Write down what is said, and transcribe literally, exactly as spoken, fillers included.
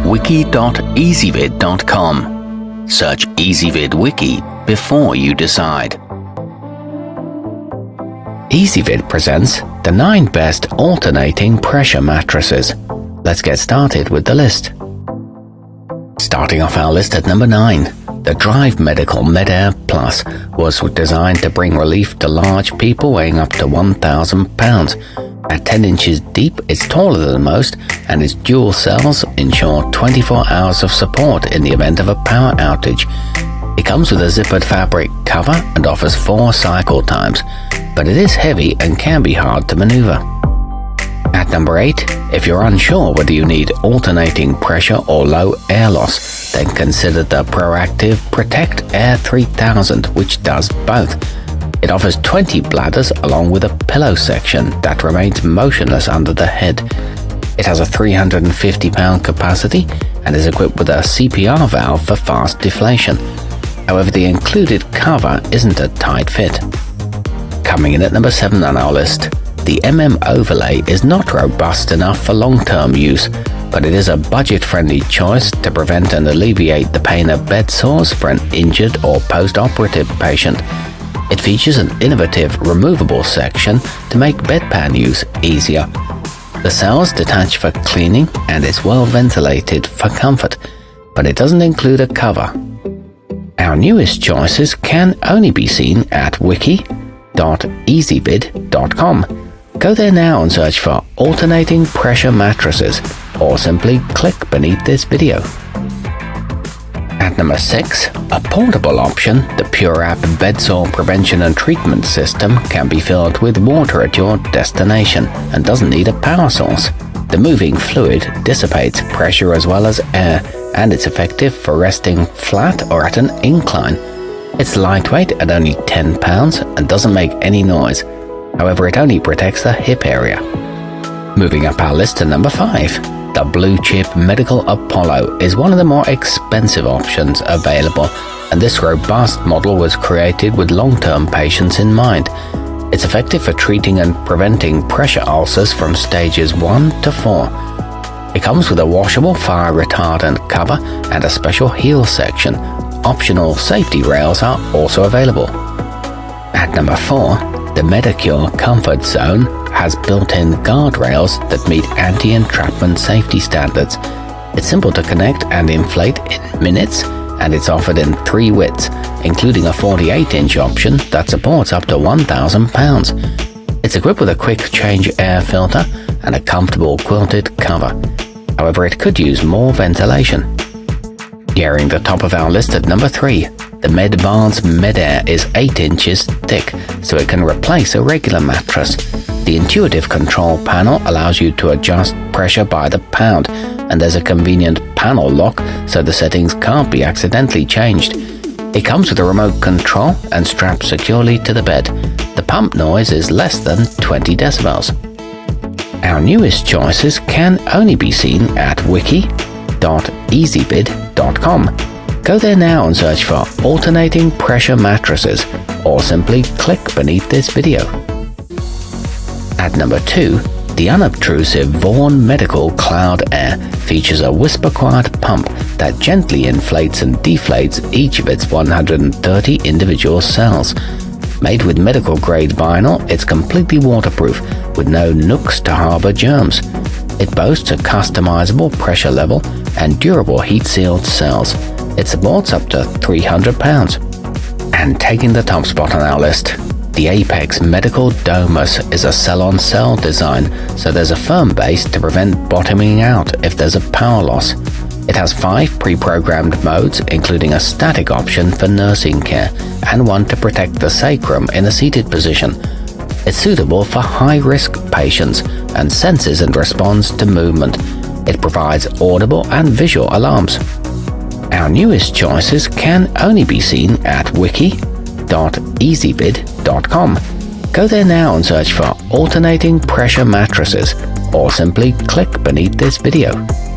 wiki dot ezvid dot com. Search Ezvid Wiki before you decide. Ezvid presents the nine best alternating pressure mattresses. Let's get started with the list. Starting off our list at number nine, the Drive Medical Med-Air Plus was designed to bring relief to large people weighing up to one thousand pounds. At ten inches deep, it's taller than most, and its dual cells ensure twenty-four hours of support in the event of a power outage. It comes with a zippered fabric cover and offers four cycle times, but it is heavy and can be hard to maneuver. At number eight, if you're unsure whether you need alternating pressure or low air loss, then consider the Proactive Protect Air three thousand, which does both. It offers twenty bladders along with a pillow section that remains motionless under the head. It has a three hundred fifty pound capacity and is equipped with a C P R valve for fast deflation. However, the included cover isn't a tight fit. Coming in at number seven on our list, the M M Overlay is not robust enough for long-term use, but it is a budget-friendly choice to prevent and alleviate the pain of bed sores for an injured or post-operative patient. It features an innovative removable section to make bedpan use easier. The cells detach for cleaning and it's well ventilated for comfort, but it doesn't include a cover. Our newest choices can only be seen at wiki dot ezvid dot com. Go there now and search for alternating pressure mattresses, or simply click beneath this video. At number six, a portable option, the PureApp Bedsore Prevention and Treatment System can be filled with water at your destination and doesn't need a power source. The moving fluid dissipates pressure as well as air, and it's effective for resting flat or at an incline. It's lightweight at only ten pounds and doesn't make any noise. However, it only protects the hip area. Moving up our list to number five. The Blue Chip Medical Apollo is one of the more expensive options available, and this robust model was created with long-term patients in mind. It's effective for treating and preventing pressure ulcers from stages one to four. It comes with a washable fire retardant cover and a special heel section. Optional safety rails are also available. At number four, the Medicure Comfort Zone has built-in guardrails that meet anti-entrapment safety standards. It's simple to connect and inflate in minutes, and it's offered in three widths, including a forty-eight inch option that supports up to one thousand pounds. It's equipped with a quick-change air filter and a comfortable quilted cover. However, it could use more ventilation. Nearing the top of our list at number three, the Medbards Med-Air is eight inches thick, so it can replace a regular mattress. The intuitive control panel allows you to adjust pressure by the pound, and there's a convenient panel lock so the settings can't be accidentally changed. It comes with a remote control and strapped securely to the bed. The pump noise is less than twenty decibels. Our newest choices can only be seen at wiki dot ezvid dot com. Go there now and search for alternating pressure mattresses, or simply click beneath this video. At number two, the unobtrusive Vaughan Medical Cloud Air features a whisper-quiet pump that gently inflates and deflates each of its one hundred thirty individual cells. Made with medical-grade vinyl, it's completely waterproof, with no nooks to harbor germs. It boasts a customizable pressure level and durable heat-sealed cells. It supports up to three hundred pounds. And taking the top spot on our list, the Apex Medical Domus is a cell-on-cell design, so there's a firm base to prevent bottoming out if there's a power loss. It has five pre-programmed modes, including a static option for nursing care and one to protect the sacrum in a seated position. It's suitable for high-risk patients and senses and responds to movement. It provides audible and visual alarms. Our newest choices can only be seen at wiki dot ezvid dot com. Go there now and search for alternating pressure mattresses, or simply click beneath this video.